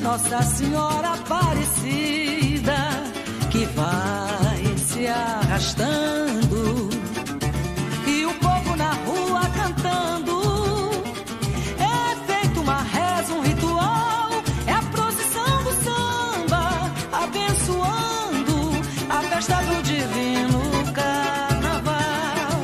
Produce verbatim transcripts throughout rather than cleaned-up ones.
Nossa Senhora Aparecida, que vai se arrastando, e o povo na rua cantando. É feito uma reza, um ritual, é a procissão do samba, abençoando a festa do divino carnaval.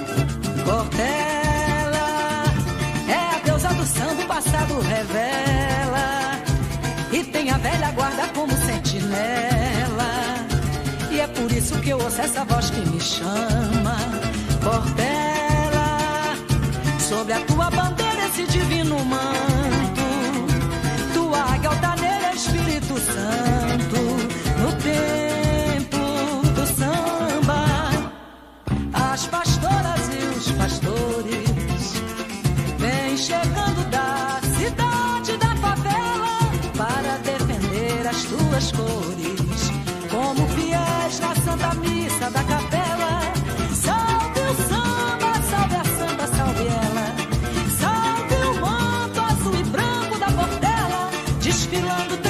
Portela é a deusa do samba, o passado revela, e tem a velha guarda como sentinela. E é por isso que eu ouço essa voz que me chama. Portela, sobre a tua bandeira esse divino manto, tua águia altaneira, Espírito Santo, no tempo do samba. As pastoras e os pastores vêm chegando da cidade, da favela, para defender as tuas cores, como fiéis na Santa Missa da Capela. Salve o samba, salve a samba, salve ela, salve o manto azul e branco da Portela, desfilando